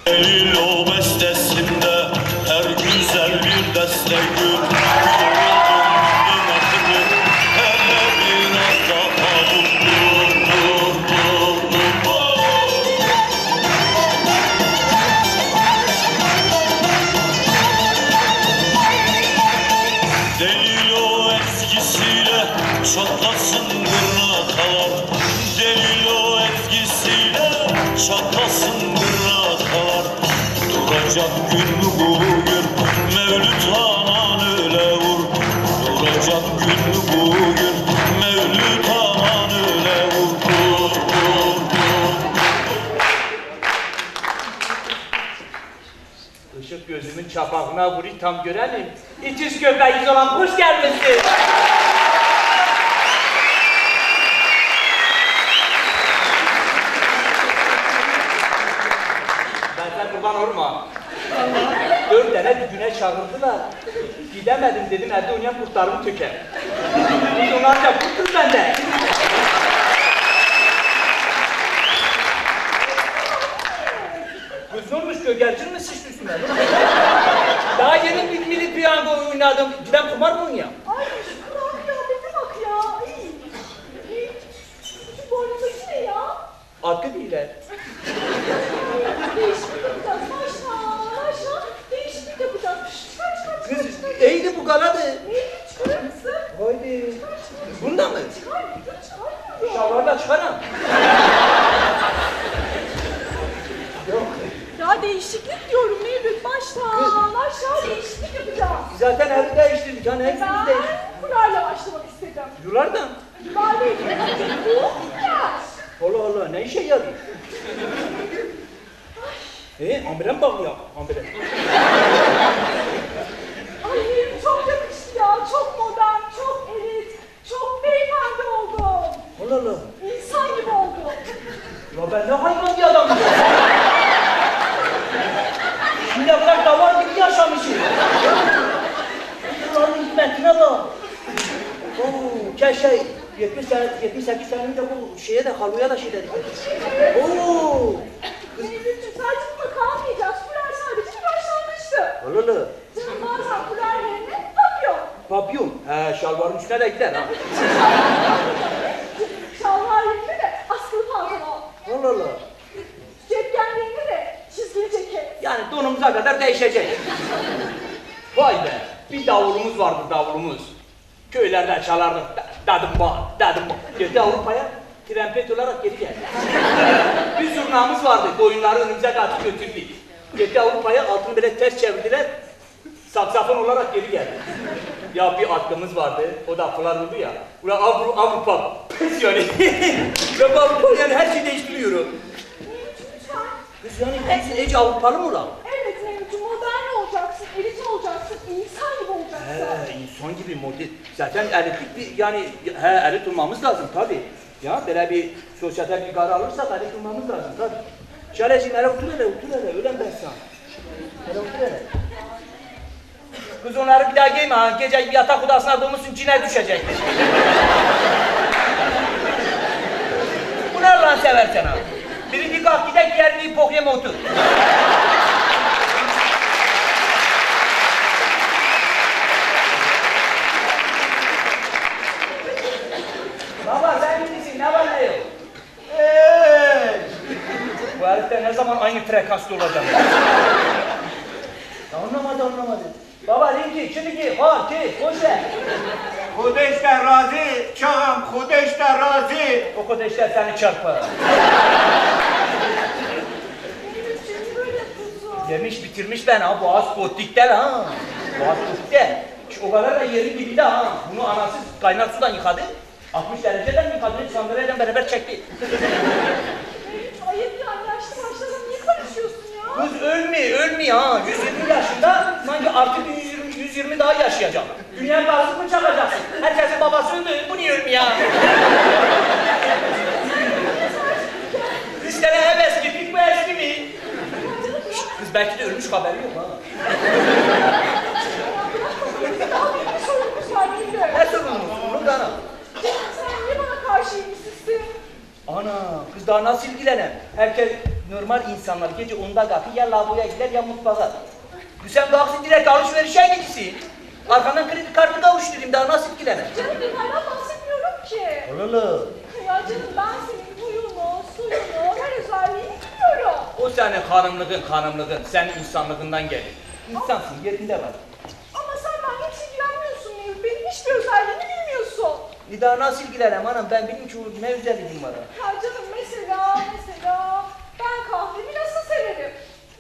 Delil o bestesinde her güzel bir deste gül. Hele biraz daha Delil o ezgisiyle çatlasın gırnakalar. Delil o ezgisiyle çatlasın gırnakalar. Duracak gün bugün Mevlüt aman öyle vur. Duracak gün bugün Mevlüt aman öyle vur. Işık gözümün çapağına vurayım tam görelim. İtiz köpeğiz olan hoş gelmesin. Ben sen kurban olma. 4 tane düğüne çağırdılar. Gidemedim dedim evde oynayan kurtlarımı töker. Biz onu ancak kurtul bende. Kız ne olmuş gögercin mi sıçtı üstüme? Daha yeni bir milli piyango oynadım. Giden kumar mı oynuyor? Ay şu kral kıyafete bak ya. Şu boynundaki ne ya? Atkı değiller. Değişiklik yapacağız. Maşallah. Değişiklik yapacağız. Çıkar. Kız iyiydi bu kanadı. Çıkarır mısın? Haydi. Bunda mı? Çıkar. Şalvarı da çıkarım. Yok. Ya değişiklik diyorum Mevlüt. Maşallah. Değişiklik yapacağız. Zaten evi değiştirdik. Hani hepimiz Ben değiştirdik. kurarla başlamak istedim. Yulardan. Kurarla ilgili bu ya. Allah Allah ne işe yarıyor? Amire mi bağlıyor? Amire. Ay çok yakıştı ya. Çok modern, çok elit, çok beyefendi oldum. Allah Allah. İnsan gibi oldum. Ya ben ne hayvan bir adamım ya. Şimdi kadar davar gibi yaşamışım. Bunların hizmetine bak. Keşke 78 sene önce bu şeye de haluya da şey dedik. Mevlüt'cüğüm sadece bununla kalmayacağız. Fular sadece bir başlangıçtı. Allah Allah. Canım bazen fular yerine papyon. Papyon. Şalvarın üstüne de gider ha. Şalvar yerine de askılı pantolon. Allah Allah. Cepken yerine de çizgili ceket. Yani donumuza kadar değişecek. Vay be. Bir davulumuz vardı davulumuz. Köylerde çalardık. Dadım bağ. Geldi Avrupa'ya. Trempet olarak geri geldi. Bir zurnamız vardı. Koyunları önümüze katıp götürdük. Geldi Avrupa'ya altını böyle ters çevirdiler. Saksafon olarak geri geldi. Ya bir atkımız vardı. O da falan oldu ya. Ulan Avrupa. Pes yani. Ben Avrupa yani her şeyi değiştiriyorum. Lütfen. Kız yani hepsi iyice Avrupalı mı ulan? Evet Mevlüt'cüğüm modern olacaksın, elit olacaksın, insan gibi olacaksın. İnsan gibi model. Zaten elitlik bir yani elit olmamız lazım tabii. Ya böyle bir sosyete bir karar alırsak elit olmamız lazım tabii. Şaleciğim hele otur hele öyle ben sana. Hele otur hele. Kız onları bir daha giyme ha. Gece bir yatak odasına doğmuşsun cine düşecek. Bu ne lan seversen ha? Birinci kalk gidek diğer bir pokyeme otur. Baba sen gibisin, ne var ne yok? Bu herifler ne zaman aynı frekansta olacak? Anlamadı. Baba Rinki, şimdiki, koş ver. Kudeşler razı, çağım Kudeşler razı. O Kudeşler seni çarpar. Mevlüt'cüğüm böyle yapıyorsun. Yemiş bitirmiş ben ha, boğaz pottikler ha. Boğaz pottikler. O kadar da yeri gibi de ha. Bunu anası kaynar sudan yıkadı. 60 dereceden yıkadı, sandalyeyle beraber çekti. Mevlüt ayıp ya, yaşlı başlara niye karışıyorsun ya? Kız ölmüyor ha. 120 yaşında sanki artık 120 daha yaşayacak. Dünya kalkıp mı çakacaksın? Herkesin babası öldü, bu niye ölmüyor? 3 tane heves gittik, bu eski mi? Kız belki de ölmüş, haberi yok ha. Daha büyük bir sorunumuz var Mevlüt. Ne sorunumuz? Ana. Sen niye bana karşı ilgisizsin? Ana, kız daha nasıl ilgilenem? Herkes Normal insanlar gece 10'da kalkır ya lavaboya gider ya mutfağa. Sen kalksın direkt alışverişe gidiyorsun. Arkandan kredi kartı kavuşturayım daha nasıl etkilenir? Canım bunlardan bahsetmiyorum ki. Allah. Ya canım ben senin huyunu, suyunu, her özelliğini biliyorum. O senin hanımlığın, senin insanlığından gelir. İnsansın, yerinde var. Ama sen benimle hiç ilgilenmiyorsun Nehir. Benim hiçbir özelliğimi bilmiyorsun. Daha nasıl ilgilenem anam? Ben bilmiyorum ki ne özelliğim var. Ya canım mesela ben kahvemi nasıl severim?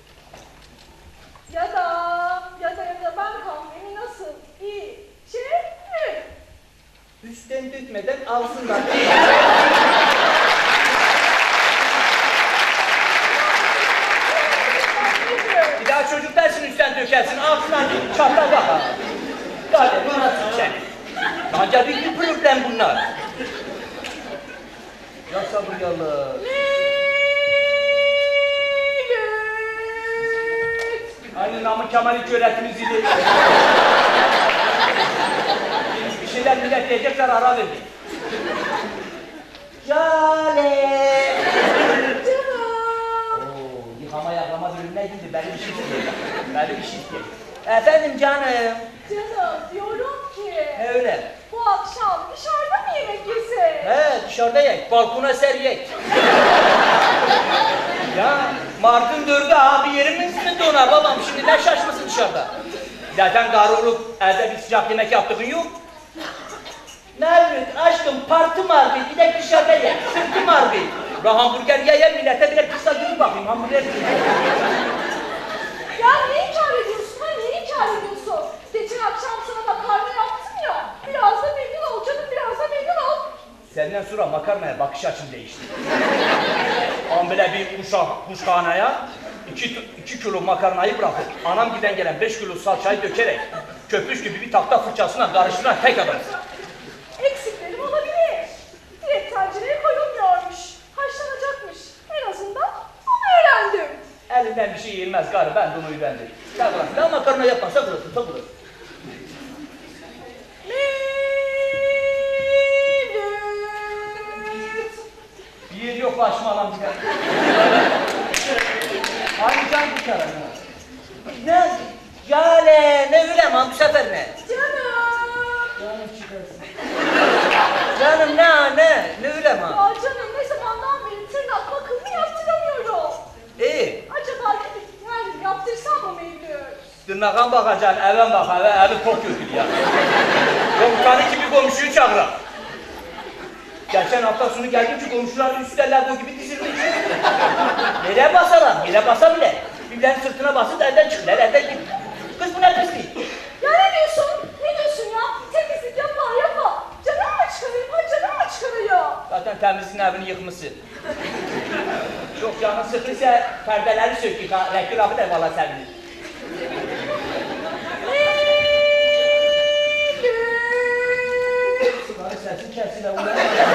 Ya da ben kahvemi nasıl içerim? Üstten dökmeden ağzından. Bir daha çocuk dersin üstten dökersin, ağzından çatlar bak ha. Hadi bu nasıl sen? Ancak bir problem bunlar. Ya sabır yallah. Aynı Namık Kemal'i öğretimiz idi. Bir şeyler millet diyecekler ara verdi. Jale. Canım. Oo, yıkama yaklama bölümüne gidin. Benim işim istiyor. Benim işim istiyor. Efendim canım. Canım diyorum ki Öyle. bu akşam dışarıda mı yemek yesek? He dışarıda yek. Balkona ser yek. Ya Mart'ın 4'ü abi yerimiz mi donar babam? Şimdi ne şaşmasın dışarıda? Zaten garı olup evde bir sıcak yemek yaptığın yok. Mervin aşkım partı marbi bir de dışarıda ye. Sırtı marbi. Ulan hamburger ye millete bile kısa gibi bakayım hamburger yiyin. Ya ne inkar ediyorsun ha? Ne inkar ediyorsun? Geçen akşam sana makarna yaptım ya. Biraz da memnun ol canım, biraz da memnun ol. Senden sonra makarnaya bakış açım değişti. An böyle bir kuşhanaya 2 kilo makarnayı bırakıp anam giden gelen 5 kilo salçayı dökerek köpüş gibi bir tahta fırçasına karıştıran tek adamsın. Eksiklerim olabilir. Direkt tencereye koyulmuyormuş. Haşlanacakmış. En azından onu öğrendim. Elinden bir şey yenmez gari ben de onu öğrendim. Gel bırak daha makarna yapmazsa burası ta burası. Bir yer yok başıma lan bir de. Hangi can kurtaran ha? Ne? Yale ne öyle aman bu sefer ne? Canım. Canım çıkarsın. Canım ne öyle aman? Ya canım ne zamandan beri tırnak bakımını yaptıramıyorum. Acaba yani yaptırsam mı Mevlüt? Tırnağa bakacaksın, eve bak, evi çok kötü ya. Komutanı gibi komşuyu çağıran. Geçen hafta sonu geldim ki komşular üstüne lago gibi dizilmiş. Nereye basalar? Yere basa bile. Birbirlerinin sırtına basıp evden çıktılar, evden gittiler. Kız bu ne pislik? Ya ne diyorsun? Ne diyorsun ya? Temizlik yapma. Canım mı çıkarıyor? Canım mı çıkarıyor? Zaten temizliğin evini yıkmışsın. Çok canın sıkıysa perdeleri sökük ha. Rektor abi de valla sevinir. Suları sesin kesiyle ulan.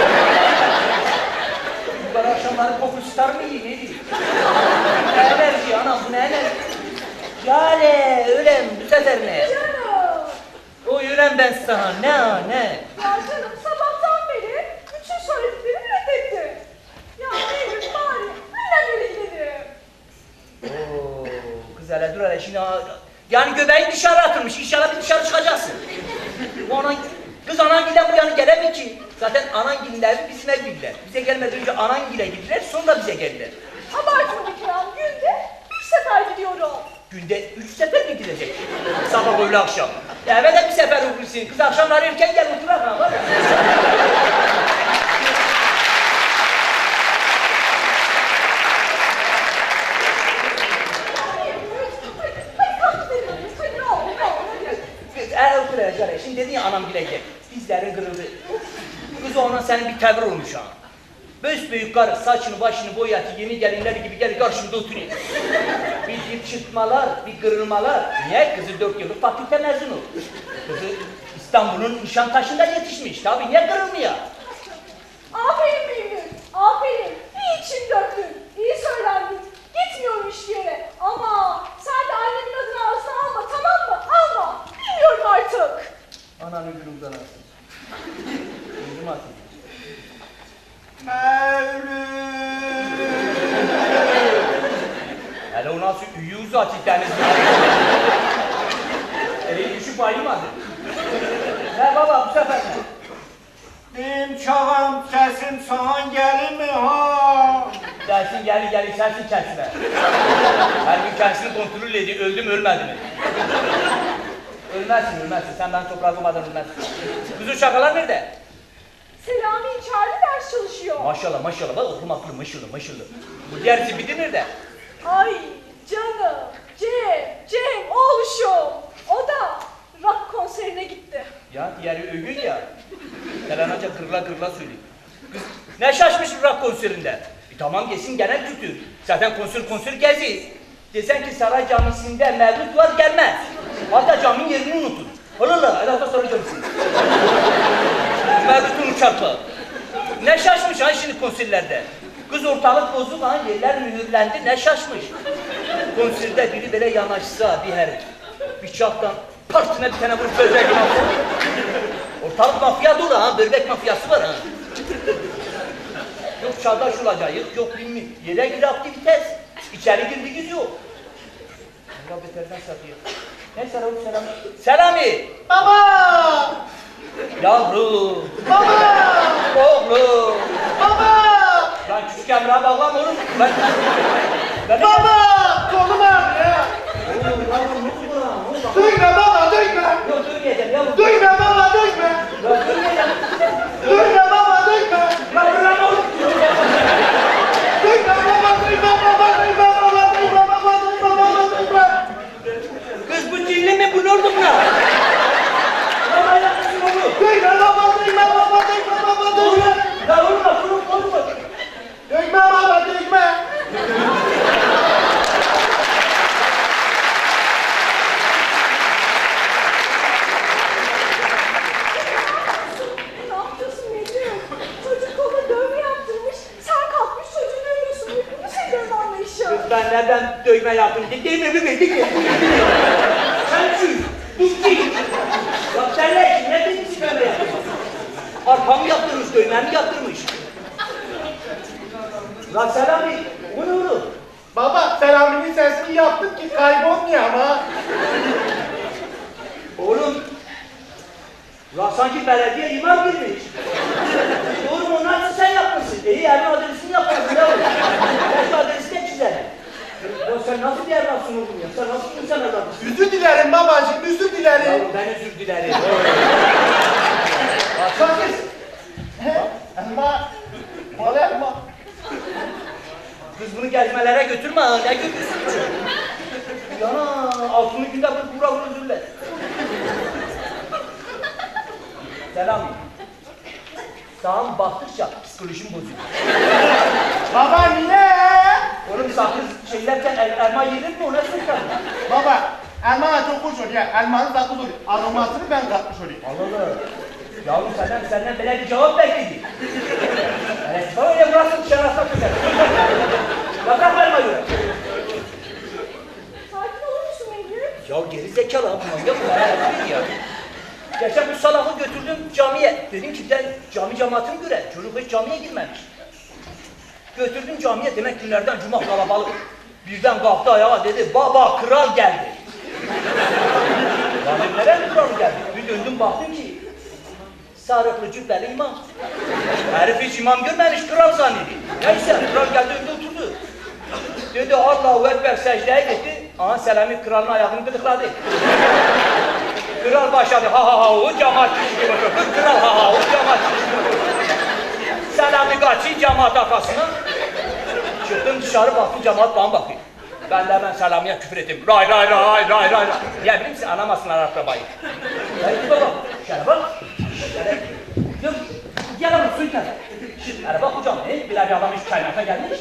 Yukarı akşamları koku tutar mı iyi neydi? Ne enerji anam bu ne enerji? Yale öyle bu sefer ne? Canım. O yüren ben sana ne? Ya canım sabahtan beri bütün söylediklerimi reddettin. Ya Mevlüt bari benimle gidelim. Oo, kız hele dur hele şimdi yani göbeğin dışarı atılmış inşallah bir dışarı çıkacaksın. Bu kız anangilden bu yana gelemiyor ki. Zaten anangilin evi bizim ev bildiler. Bize gelmeden önce anangile gittiler sonra bize geldiler. Abartma bir kere günde 3 sefer gidiyorum. Günde 3 sefer mi gidecek? Sabah öğle akşam. Eve de bir sefer okursun. Kız akşamları erken gel oturak ha var ya. Hadi kalk gidelim. Hadi ne olur hadi. Otur hele şimdi dedin ya anam gile gel. Dizlerin kırıldı. Kız ona senin bir tavır olmuş ha. Büyük karı saçını başını boyatı yeni gelinler gibi gel karşımda oturuyor. Bir çıkmalar, bir kırılmalar. Niye? Kızı 4 yıllık fakülte mezunu. Kızı İstanbul'un Nişantaşı'nda yetişmiş. Tabii niye kırılmıyor? Aferin Mevlüt. Aferin. İyi için döktün. İyi söylendin. Gitmiyorum hiçbir yere. Ama sen de annemin adını ağzına alma tamam mı? Alma. Bilmiyorum artık. Ananı gülümden alsın. Gözüm atın. Mevlüt. Hele o nasıl uyuyoruz açık denizde. Eli düşüp bayılmadı. Ne baba bu sefer ne? Benim çağam sesim sana gelir mi ha? Gelsin gelir sensin kendisine. Her gün kendisini kontrol ediyor. Öldü mü ölmedi mi? Ölmezsin. Sen ben toprağa koymadan ölmezsin. Kız şakalar nerede? Selami içeride ders çalışıyor. Maşallah bak okum akıllı maşallah. Bu diğer zibidi nerede? Ay canım, Cem oğluşum. O da rock konserine gitti. Ya diğeri övgün ya. Selenacak kırla söyleyeyim. Kız ne şaşmış rock konserinde? Tamam geçsin genel kültür. Zaten konser geziyiz. Desen ki Saray Camisi'nde mevlüt var gelmez. Hatta caminin yerini unutun. Allah Elazığ Saray Camisi. Mevlüt'ün uçartı. Ne şaşmış ha şimdi konserlerde. Kız ortalık bozuk ha yerler mühürlendi ne şaşmış. Konserde biri böyle yanaşsa bir herif. Bıçaktan partine bir tane vurup böbrek mafya. Ortalık mafya dolu ha böbrek mafyası var ha. Yok çağdaş olacağız, yok bilmiyorum. Yere gir aktivites. İçeri girdiğiniz yok. Allah beterden satıyor. Ne Selami? Baba! Yavrum. Baba! Oğlum. Baba! Lan küçük Emrah'a bağlam oğlum. Baba! Kolum ağrıyor ya. Duyma baba duyma. Yok duymayacağım yavrum. Duyma baba duyma. Yok duymayacağım. Duyma baba duyma. Yavrum lan oğlum. Duyma baba duyma baba. Kız bu cinli mi bu ne oldu buna? Baba yapmışsın oğlum. Duyma baba duyma. Ya oğlum bak oğlum. Duyma baba duyma. Ne yapıyorsun Necim? Çocuk koluna dövme yaptırmış. Sen kalkmış çocuğu dövüyorsun. Bu şey dövme anlayışı. Kız ben nereden dövme yaptım? Değil mi? Sen şu, dukki. Bak sen ne dedin dövme yaptın? Arkamı yaptırmış, dövmemi yaptırmış. Lan Selami, bu ne oğlum? Baba Selami'nin sesini yaptım ki kaybolmuyor ama. Oğlum, lan sanki belediye imam girmiş. Oğlum onlar sen yapmışsın. İyi evin adresini yapmışsın yavrum. Belki adresi de çizelim. Ya sen nasıl bir evlatsın oğlum ya? Sen nasıl bir insan evlatsın? Özür dilerim babacığım özür dilerim. Yavrum ben özür dilerim. Sakız. Ama. Ama. Kız bunu gezmelere götürme ha. Ne götürsün? Yana altını günde vura özür dilerim. Selami. Sağım baktıkça psikolojim bozuyor. Baba niye? Oğlum sakız şeylerken elma yenir mi? O nasıl sen? Baba elma çok hoş oluyor. Elmanın tadı oluyor. Aromasını ben katmış olayım. Allah. Yavrum senden böyle bir cevap bekledim. Evet, böyle burası dışarı kötü. Bakar verme göre. Sakin olur musun Necim? Ya geri zekalı ha bu manyak mı? Ya. Geçen bu salakı götürdüm camiye. Dedim ki ben cami cemaatini göre. Çocuk hiç camiye girmemiş. Götürdüm camiye demek günlerden cuma kalabalık. Birden kalktı ayağa dedi baba kral geldi. Lan nereye kral geldi? Bir döndüm baktım ki sarıklı cübbeli imam. Herif hiç imam görmemiş kral zannedi. Neyse kral geldi önde oturdu. Dedi Allahu Ekber secdeye gitti. Aha Selami kralın ayağını gıdıkladı. Kral başladı ha o cemaat gibi bakıyor. Kral ha o cemaat gibi. Selami kaçı cemaat arkasına. Çıktım dışarı baktım cemaat bana bakıyor. Ben de hemen Selami'ye küfür ettim. Ray. Niye bilir misin? Anamasınlar akrabayı. Haydi baba. Şöyle bak. Şöyle. Dur. Gel oğlum su içme. Şöyle bak hocam. Birer bir adam hiç kaynata gelmiş.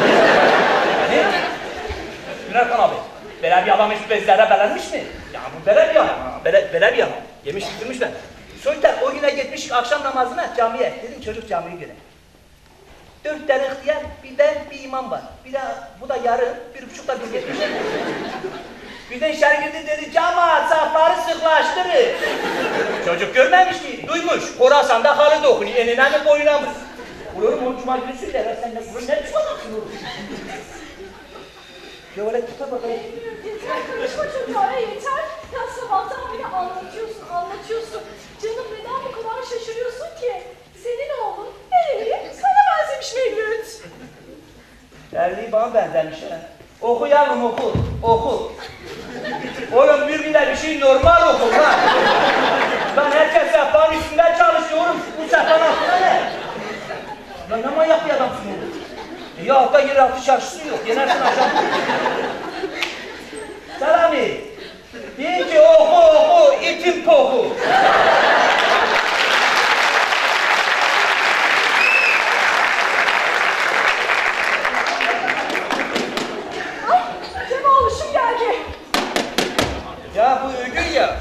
Günerkan abi. Böyle bir adam hiç bezlere belenmiş mi? Ya bu böyle bir adam. Böyle bir adam. Yemiş bitirmiş ben. Soytar o güne gitmiş akşam namazına camiye. Dedim çocuk camiyi göre. 4 tane ihtiyar, bir ben, bir imam var. Bir de bu da yarı, 1,5'da bir geçmiş. Birden içeri girdi dedi, cemaat safları sıklaştırın. Çocuk görmemiş ki, duymuş. Horasan'da halı dokunuyor, enine mi boyuna mı? Olurum onu cuma günü söyler, sen de bunu ne düşmanlarsın oğlum? Ya öyle tuta bakayım. Yeter karışma çocuğa yeter. Ya sabahtan beri anlatıyorsun. Canım neden bu kadar şaşırıyorsun ki? Senin oğlun nereli? Sana benzemiş Mevlüt. Derliği bana benzemiş ha. Oku yavrum oku, oku. Oğlum bir bir şey normal oku ha. Ben herkes sehpanın üstünde çalışıyorum. Bu sehpanın altında ne? Lan ne manyak bir adamsın oğlum. Ya altta yeri altı çarşısı yok. Yenersin aşağı. Selami. Deyin ki oku, itim poku. Ay Cem oğluşum geldi. Ya bu ödül ya.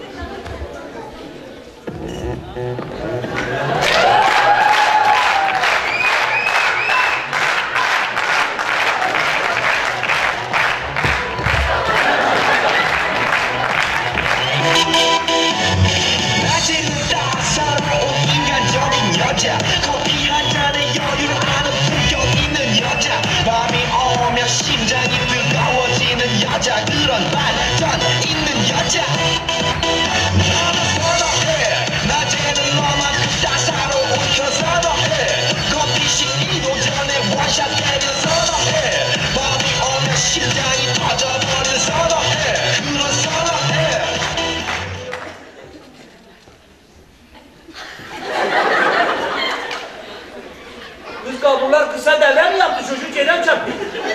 낮에는 따사로운 인간적인 여자 커피 한 잔에 여유를 아는 품격 있는 여자 밤이 오면 심장이 뜨거워지는 여자 그런 반전 있는 여자 너는 선호해 낮에는 너만큼 따사로운 그 선호해 커피 식기도 전에 원샷 때려 선호해 밤이 오면 심장이 터져버리는 선호해 그런 선호해 Kız kaburlar kısa devre mi yaptı? Çocuk yerden çarptı.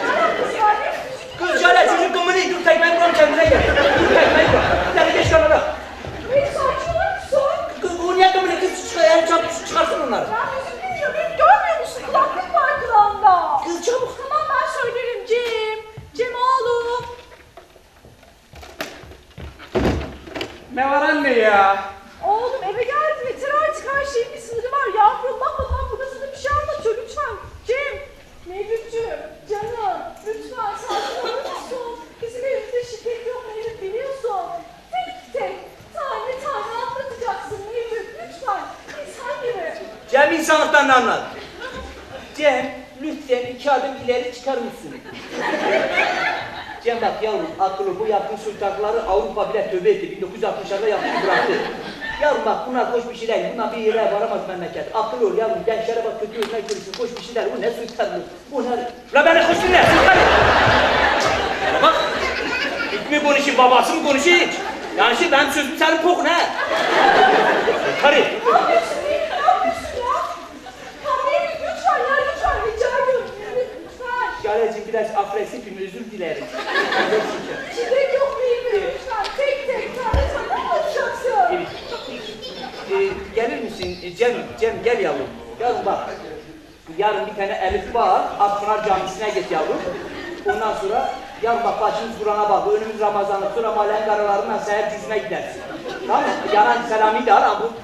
Kız şöyle çocuk kımını dur tekmeyi vuran kendine gel. Dur tekmeyi vuran. Seni geç kanala. Beni saçmalıyor musun? Kız bu niye kımını kız el çarptı çıkarsın onları. Ya müzik dinliyor. Beni görmüyor musun? Kulaklık var kulağımda. Kız çabuk. Tamam ben söylerim Cem. Cem oğlum. Ne var anne ya? Oğlum eve geldim. Yeter artık her şeyin bir sınırı var. Yavrum bak babam burada sana bir şey anlatıyor. Lütfen. Cem. Mevlütcüğüm. Canım. Lütfen sakin olur musun? Bizim evimizde şiddet yok Mevlüt biliyorsun. Tek tane anlatacaksın Mevlüt. Lütfen. İnsan gibi. Cem insanlıktan ne anlar? Cem lütfen 2 adım ileri çıkar mısın? Cem bak yavrum akıllı bu yaptığın sultanları Avrupa bile tövbe etti. 1960'larda yaptığını bıraktı. Yavrum bak bunlar hoş bir şey değil. Bunlar bir yere varamaz memleket. Akıllı ol yavrum. Gençlere bak kötü örnek görürsün. Hoş bir şey değil. Bu ne sultanlık? Bu ne? La beni hoş dinle. Sultanlık. Bana bak. İlk mi konuşayım babası mı konuşayım hiç? Yani şey ben sözümü senin pokun ha. Karı. Ne yapıyorsun Mevlüt? Ne yapıyorsun ya? Ya Mevlüt lütfen ya lütfen. Rica ediyorum Mevlüt lütfen. Şalecim biraz agresifim özür dilerim. Şiddet yok Mevlüt lütfen. Tek tane anlatacaksın. Evet. Gelir misin Cem gel yavrum. Yavrum bak. Yarın bir tane Elif var. Akpınar Camisi'ne git yavrum. Ondan sonra yavrum bak başımız Kur'an'a bak. Önümüz Ramazan'ı. Sonra mahallenin karalarından seher cüzüne gidersin. Tamam mı? Yanan Selami de al bu.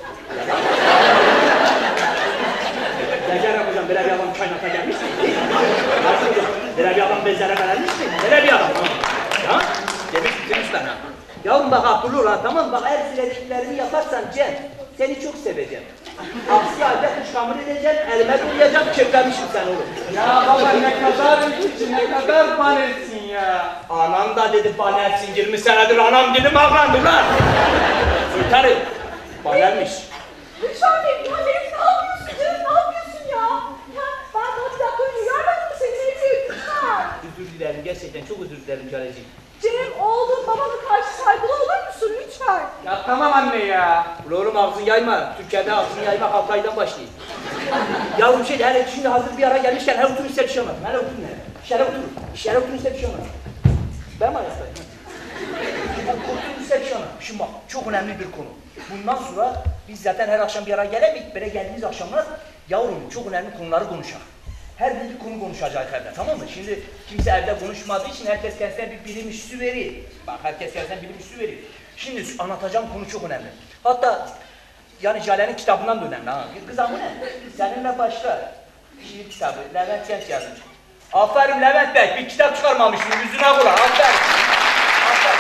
Becerem hocam, böyle bir adam kaynata gelmiş mi? Nasıl hocam? Böyle bir adam bezlere verilmiş mi? Böyle bir adam. Ya? Demek bitirmiş ben ha. Yavrum bak akıllı ol ha, tamam mı? Bak her söylediklerimi yaparsan Cem, seni çok seveceğim. Aksi halde kuşkamını edeceğim, elime dolayacağım, çeklemişim sen oğlum. Ya baba ne kadar üzücü, ne kadar panelsin ya. Anam da dedi panelsin, 20 senedir anam dedim ağlandı lan. Sultanım, panelmiş. Lütfen Mevlüt, ya Mevlüt ne yapıyorsun canım, ne yapıyorsun ya? Ya ben daha bir dakika önce uyarmadım mı seni Mevlüt, lütfen. Özür dilerim, gerçekten çok özür dilerim Caleciğim. Cem, oğlum babana karşı saygılı olur musun lütfen? Ya tamam anne ya. Ulan oğlum ağzını yayma, Türkiye'de ağzını yaymak 6 aydan başlayayım. Yavrum şey, hele şimdi hazır bir ara gelmişken her oturun size bir şey olmaz. Hele oturun hele. İşlere oturun, işlere oturun size bir şey olmaz. Ben mi ayaktayım? Oturun size bir şey olmaz. Şimdi bak, çok önemli bir konu. Bundan sonra biz zaten her akşam bir ara gelemeyiz. Böyle geldiğimiz akşamlar yavrum çok önemli konuları konuşalım. Her gün bir konu konuşacağız evde, tamam mı? Şimdi kimse evde konuşmadığı için herkes kendisine bir bilim işçisi veriyor. Bak herkes kendisine bilim işçisi veriyor. Şimdi anlatacağım konu çok önemli. Hatta yani Jale'nin kitabından da önemli ha. Kızım bu ne? Seninle başlar. Şiir kitabı, Levent Genç yazmış. Aferin Levent Bey, bir kitap çıkarmamışsın, yüzüne kula, aferin. Aferin.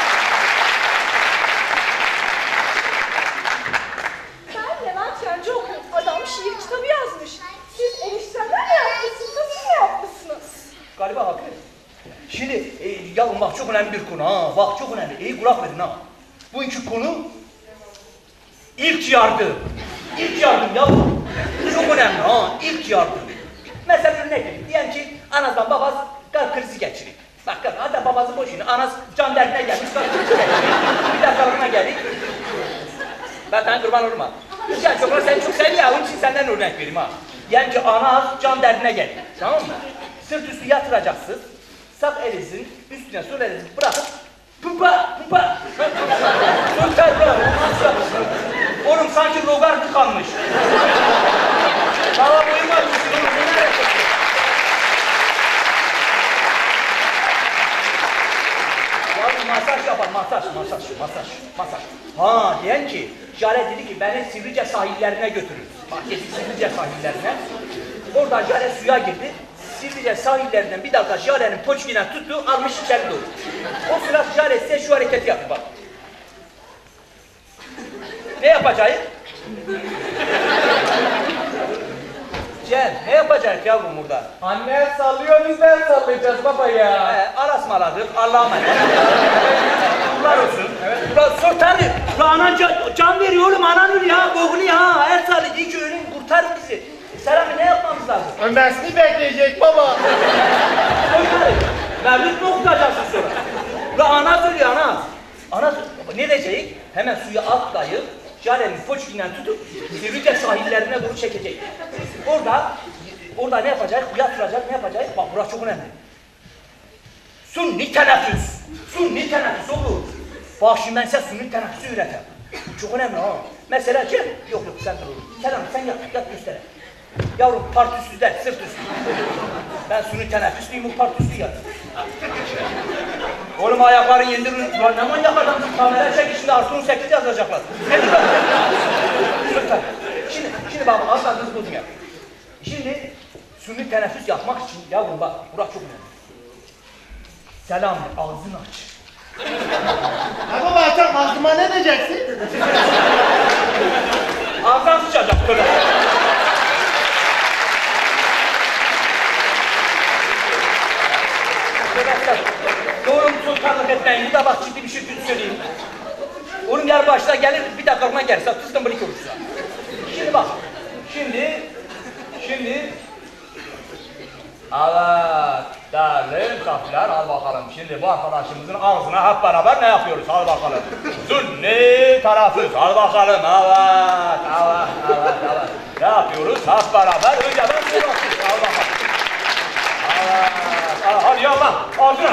Ben Levent Genci okuyorum, adam şiir kitabı yazmış. Siz eleştirmenler mi yapmışsınız, siz mi yapmışsınız? Galiba haklı. yavrum bak çok önemli bir konu ha. Bak çok önemli. İyi kulak verin ha. Bugünkü konu ilk yardım. İlk yardım yavrum. Çok önemli ha. İlk yardım. Mesela örnek vereyim. Diyelim ki anasından babası kalp krizi geçirir. Bak hatta babası boşuna, anası can derdine gelmiş, kalp krizi geçirir. Bir dakikalığına gelir. Ben kurban olma. Yani çocuklar seni çok seviyor, onun için senden örnek vereyim ha. Yani ki ana can derdine gelir. Tamam mı? Sırt üstü yatıracaksınız. Sağ elinizin üstüne sol elinizi bırakıp pumpa. Sözler bırak. Oğlum sanki logar tıkanmış. Baba boyuma düşün oğlum. Ne neresi? Yavrum masaj yapar. Masaj. Ha diyen ki Jale dedi ki beni Sivrice sahillerine götürün. Bak gittik Sivrice sahillerine. Oradan Jale suya girdi. Sivrice sahillerinden bir dakika Jale'nin poçkinden tuttu, almış içeri doğru. O sıra Jale size şu hareketi yaptı bak. Ne yapacağız? Cem, ne yapacağız yavrum burada? Anne sallıyor, biz de sallayacağız baba ya. Arasmaladık, Allah'a emanet. Bunlar olsun. Ulan sultanım, anan can veriyor oğlum, anan ölü ya, boğulu ya. Her salı değil ki ölün, kurtar bizi. Selami ne yapmamız lazım? Ömersini bekleyecek baba. Sultanım, Mevlüt mü okutacaksın sonra? Ulan ana söylüyor, ana. Ana ne diyecek? Hemen suya atlayıp, Jale'nin poçkinden tutup, Sivrice sahillerine doğru çekecek. Orada ne yapacak? Yatıracak, ne yapacak? Bak burası çok önemli. Sunni teneffüs olur. Bak şimdi ben size sunni teneffüsü öğreteyim. Bu çok önemli ha. Mesela Cem, yok sen dur oğlum. Sen yat göster. Yavrum partüsüzler, sırt üstü. Ben sunni teneffüslüyüm, bu partüsü yat. Oğlum ayakları indirin. Ulan ne manyak adamsın, kamera çek içinde artı 18 yazacaklar. Şimdi bak asla hızlı bozum yap. Şimdi sunni teneffüs yapmak için yavrum bak burası çok önemli. Selam ağzını aç. Ya baba açam ağzıma ne diyeceksin? Ağzından sıçacak böyle. Doğru sultanlık etmeyin. Bir de bak ciddi bir şey söyleyeyim. Onun yer başına gelir, bir dakikalığına gelirse tızgın bırak olursa. Şimdi bak. Şimdi. Evet. Değerli misafirler, al bakalım. Şimdi bu arkadaşımızın ağzına hep beraber ne yapıyoruz? Al bakalım. Sunni teneffüs. Al bakalım. Evet. Ne yapıyoruz? Hep beraber. Önce ben sorayım. Al bakalım. Evet. Hadi ya lan. Ağzına.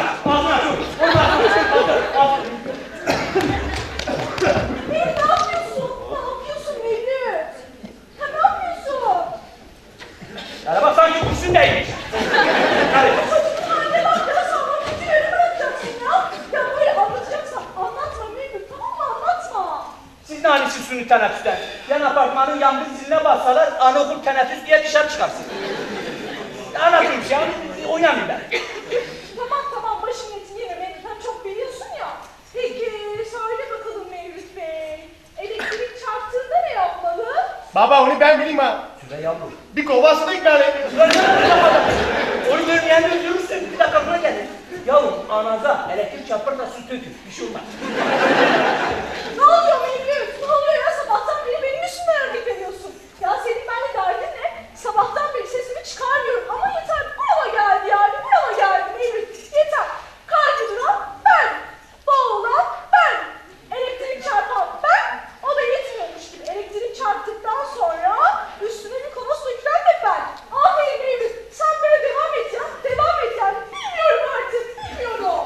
Ne yapıyorsun? Mevlüt? Ha ne yapıyorsun? Yani bak sanki kurşun değmiş. Hadi. Anne bak ya sana bütün önü bırakacaksın ya. Ya böyle anlatacaksan anlatma Mevlüt, tamam mı? Anlatma. Siz ne anlıyorsunuz sunni teneffüsten? Yan apartmanın yangın ziline bassalar anaokul teneffüs diye dışarı çıkarsın. Anlatayım ya. Oynamayayım ben. Tamam başım eti yeme Mevlüt, sen çok biliyorsun ya. Peki söyle bakalım Mevlüt Bey. Elektrik çarptığında ne yapmalı? Baba onu ben bileyim ha. Şuraya yavrum. Bir kova su da ikmalı. Onu görmeyen de öldürürsün. Bir dakika buna gelir. Yavrum anaza elektrik çarparsa su dökür. Bir şey olmaz. Ne oluyor Mevlüt? Ne oluyor ya? Sabahtan beri benim üstümden örnek veriyorsun. Ya senin benimle derdin ne? Sabahtan beri sesimi çıkarmıyorum ama yeter. Burama geldi yani. Burama geldi Mevlüt. Yeter. Kalbi duran ben. Boğulan ben. Elektrik çarpan ben. O da yetmiyormuş gibi. Elektrik çarptıktan sonra üstüne bir kova su dökülen de ben. Aferin Mevlüt. Sen böyle devam et ya. Devam et yani. Bilmiyorum artık. Bilmiyorum.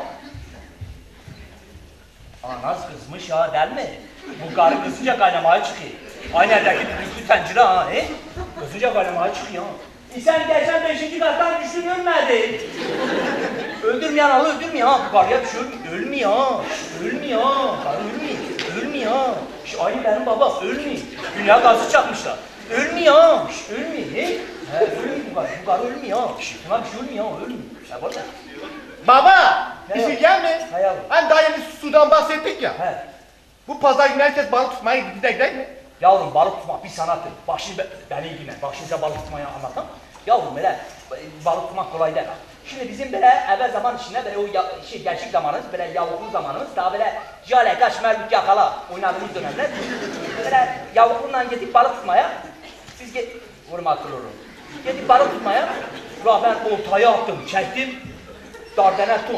Anaz kızmış ya der mi? Bu karı kızınca kaynamaya çıkıyor. Aynı yerdeki düdüklü tencere ha he? Kızınca kaynamaya çıkıyor ha. Sen geçen 5. kattan düştün ölmedi. Öldürmeyen Allah öldürmüyor ha. Bu karıya bir şey ölmüyor ha. Ölmüyor ha. Karı ölmüyor ha. Aynı benim babam ölmüyor. Dünya gazı çakmışlar. Ölmüyor ha. Ölmüyor he? Ölmüyor bu karı. Bu karı ölmüyor ha. Buna bir şey ölmüyor ha. Ölmüyor. Ya bak. Baba Ne bir şey yok? gelme. Ha yavrum. Hani daha yeni sudan bahsettik ya. He. Bu pazar günü herkes balık tutmaya gidecek mi? Yavrum balık tutmak bir sanattır. Bak şimdi beni ilgilen. Bak şimdi size balık tutmayı anlatam. Yavrum öyle balık tutmak kolay değil. Şimdi bizim böyle evvel zaman içinde böyle o gençlik zamanımız, böyle yavrukluk zamanımız, daha böyle Jale, Kaş, Merlük, Yakala oynadığımız dönemler. Böyle yavruklukla gidip balık tutmaya, siz vurma akıllı olun. Gidip balık tutmaya, ulan ben oltayı attım, çektim, dardene tun.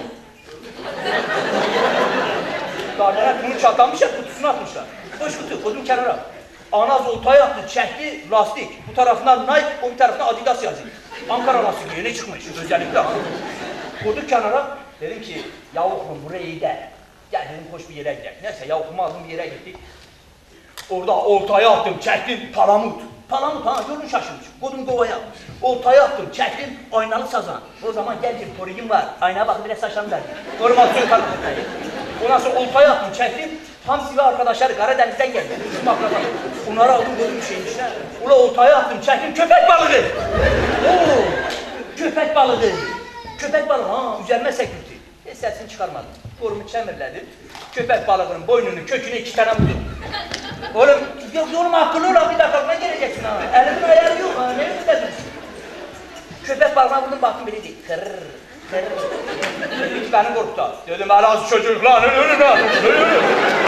Dardene tunu çatlamışlar, kutusunu atmışlar. Boş kutu, koydum kenara. Anaz oltayı attı, çekti, lastik. Bu tarafından Nike, o bir tarafından Adidas yazıyor. Ankara lastiği yeni çıkmış, özellikle. Koyduk kenara, dedim ki, yavuklum buraya iyi de. Gel dedim, hoş bir yere gidelim. Neyse yavuklumu aldım bir yere gittik. Orada oltayı attım, çektim, palamut. Palamut ha, yolun şaşırmış. Koydum kovaya. Oltayı attım, çektim, aynalı sazan. O zaman gencim, koruyum var. Aynaya bakın, bile saçlarını verdim. Formasyon tanıdım. Ondan sonra oltayı attım, çektim. Hamsi ve arkadaşları Karadeniz'den geldi. Onları aldım, koydum şeyin içine. Ula oltayı attım, çektim, köpek balığı. Oo, köpek balığı. Köpek balığı, ha, üzerime sekürtü. Sesini çıkarmadım. Korumu çemirledim. Köpek balığının boynunu, kökünü 2 tane vurdum. Oğlum, yoluma akıllı ol, bir dakika, ne geleceksin ha? Elimin ayarı yok ha, ne yapıyorsun? Köpek balığına vurdum, baktım biri değil. Kırrrr, kırrrr. Dedi ki beni korktu. Dedim, elazı çocuk lan, ölüm lan, ölüm.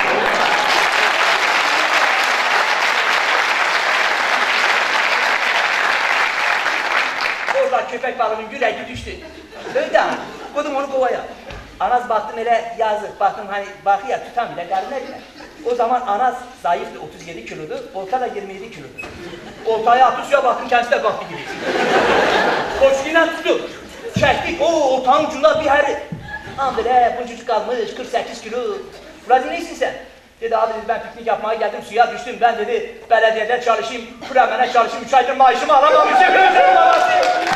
Orada köpek balığının yüreği düştü. Öyle ha, koydum onu kovaya. Anaz baktım öyle yazık, baktım hani bakıyor ya tutam bile karnına bile. O zaman Anaz zayıftı, 37 kilodu, Olta da 27 kilodu. Oltayı attı suya baktım, kendisi de kalktı gibi. Koşkuyla tuttu. Çektik, o oltanın ucunda bir her... Ama böyle buncuk kalmış, 48 kilo. Ulan neysin sen? Dedi abi dedi, ben piknik yapmaya geldim, suya düştüm. Ben dedi, belediyede çalışayım, Kuremen'e çalışayım, 3 aydır maaşımı alamamışım. Gözlerim babası.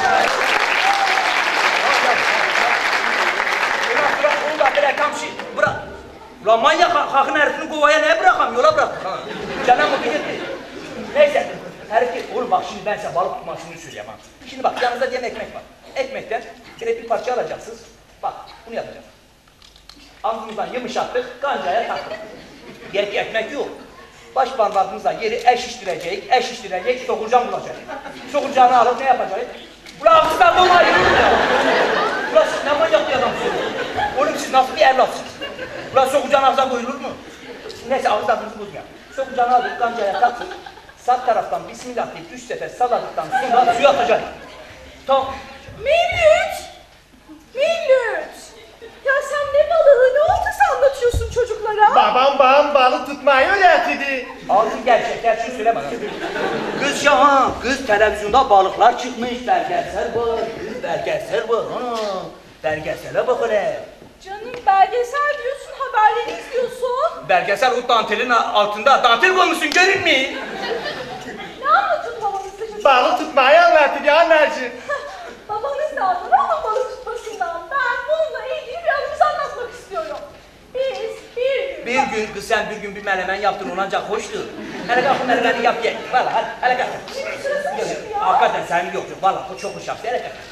Bırak. Ulan manyak hakın herifini kovaya neye bırakam? Yola bırak. Canım mı gitti? Neyse. Herif oğlum bak şimdi ben size balık tutmasını söyleyeyim ha. Şimdi bak yanınızda diyelim ekmek var. Ekmekten bir parça alacaksınız. Bak bunu yapacağım. Ağzımızdan yumuşattık, kancaya taktık. Gerçi ekmek yok. Baş parmağımızla yeri eşiştirecek, sokulcan bulacak. Sokulcanı alıp ne yapacak? Ulan ağzından dolayı. Ulan siz ne manyak bir adamsınız? Oğlum siz nasıl bir evlatsınız? Ulan sokucan ağzına koyulur mu? Neyse ağız tadınızı bozmayalım. Sokucanı alıp kancaya taktık. Sağ taraftan Bismillah deyip 3 sefer salladıktan sonra suya atacak. Tamam. Mevlüt! Mevlüt! Ya sen ne balığı, ne oltası anlatıyorsun çocuklara? Babam bana balık tutmayı öğretti. Ağzın gerçekler şunu söyleme. Kız ya ha, kız televizyonda balıklar çıkmış, belgesel var, kız belgesel var ha. Belgesele bak hele. Canım belgesel diyorsun, haberleri izliyorsun. Belgesel o dantelin altında, dantel koymuşsun görünmüyor. Ne anlatıyorsun babanızla çocuklar? Balık tutmayı öğretti anneciğim. Babanız da anlar ama balık tutmasından. Ben bununla ilgili bir anımızı anlatmak istiyorum. Biz bir gün... Kız sen bir gün bir menemen yaptın, o ancak hoştu. Hele kalk bu menemeni yap ye. Valla hadi, hele kalk. Şimdi sırası mı şimdi ya? Hakikaten sen yok. Valla o çok hoş yaptı, hele kalk.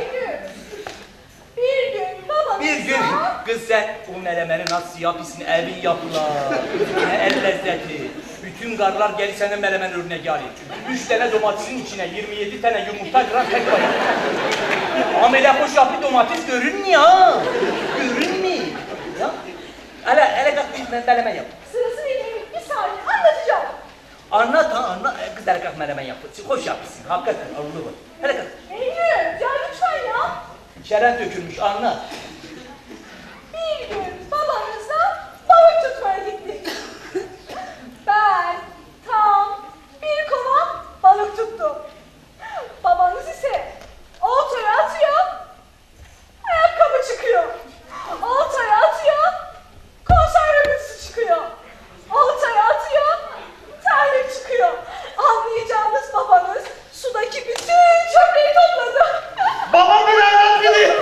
Bir gün babanızla... Bir gün kız sen o menemeni nasıl yapıyorsun, evin yapılar. Ne el lezzeti. Bütün karılar gelir senden menemen örneği alayım. 3 tane domatesin içine 27 tane yumurta kıran tek var. Amele hoş yapı domates görünmüyor ha. Görünmüyor. Ya. Hele kalk bir menemen yap. Sırası değil, bir saniye anlatacağım. Anlat ha anlat. Kız hele kalk menemen yap. Hoş yapmışsın hakikaten arulu var. Hele kalk. Mevlüt, ya lütfen ya. Şeren dökülmüş anlat. Bir gün babanızla balık tutmaya gittik. Ben tam bir kova balık tuttum. Babanız ise oltaya atıyor, ayakkabı çıkıyor. Oltaya atıyor, konserve kutusu çıkıyor. Oltaya atıyor, terlik çıkıyor. Anlayacağınız babanız sudaki bütün çöpleri topladı. Babam beni öğretti.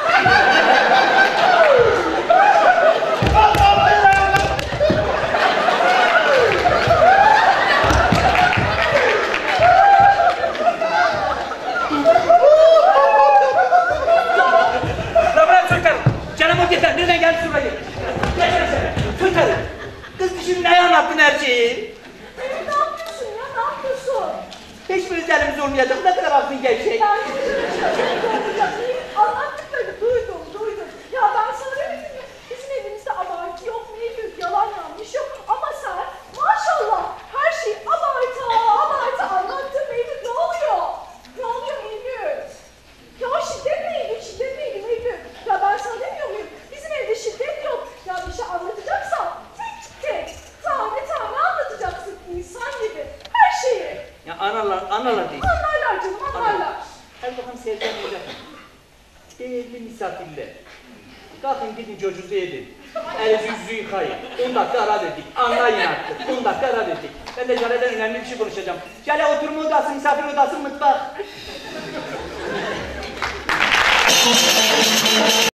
Babam beni öğretti. La bırak söker. Canım o yeter. Nereden geldi şurayı? Geçer seni. Söker. Kız şimdi ne anlattın her şeyi? Ne yapıyorsun ya, ne yapıyorsun? Hiçbirimiz elimiz olmayacak. Ne kadar aklın gevşek. Ben anlattık Ya anarlar değil. Anlarlar canım, anlarlar. Hadi bakalım Sevcan Hoca. Değerli misafirler. Kalkın gidin çocuğunuzu edin. Elinizi yüzünüzü yıkayın. 10 dakika ara verdik. Anlayın artık. 10 dakika ara verdik. Ben de Jale'den önemli bir şey konuşacağım. Jale oturma odası, misafir odası, mutfak.